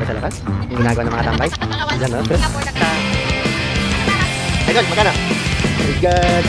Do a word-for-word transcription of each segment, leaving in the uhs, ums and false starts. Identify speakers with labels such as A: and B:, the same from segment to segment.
A: sa labas. Yung ginagawa ng mga tambay. Diyan, no? Ay, God, magkano? Ay, God.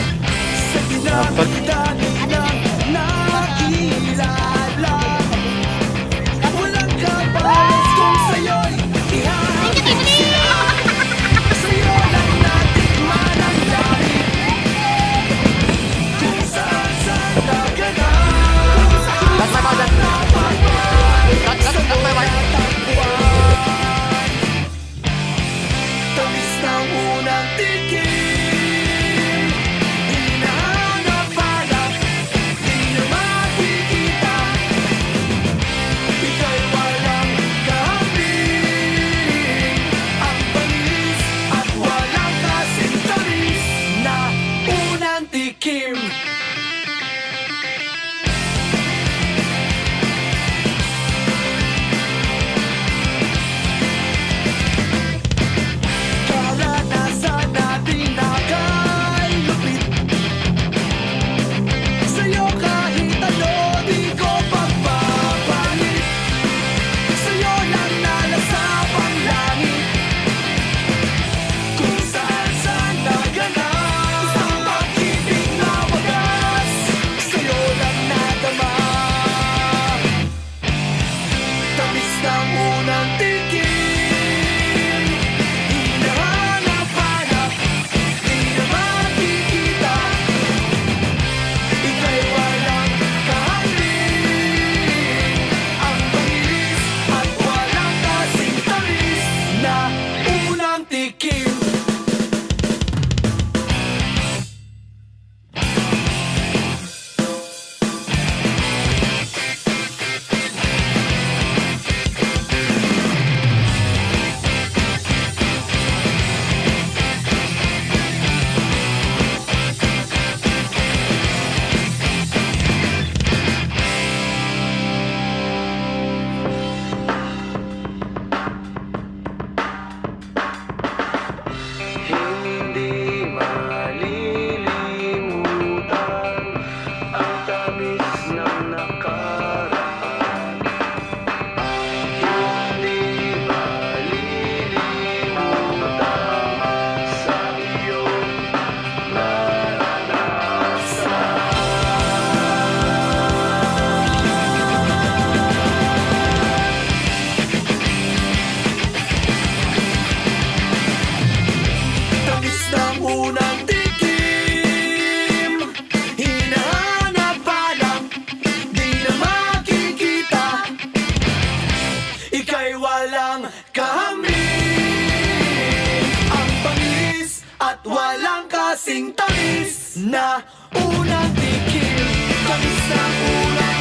B: Kasing tamis na unang tikim, tamis na unang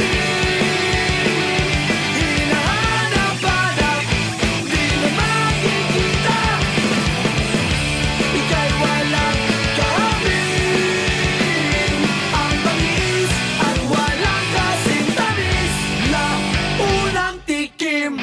B: tikim, hinahanap-hanap, di na makikita, ika'y walang kahamin. Ang tamis at walang kasing tamis na unang tikim.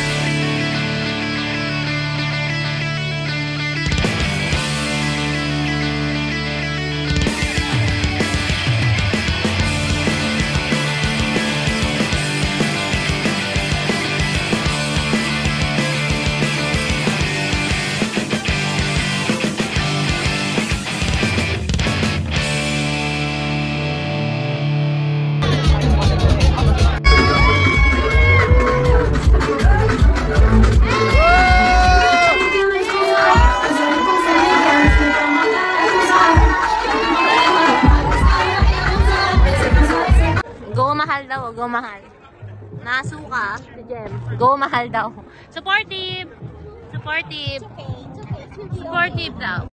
C: Go mahal daw, go mahal. Nasuka si Jem. Go mahal daw. Supportive. Supportive. Supportive daw.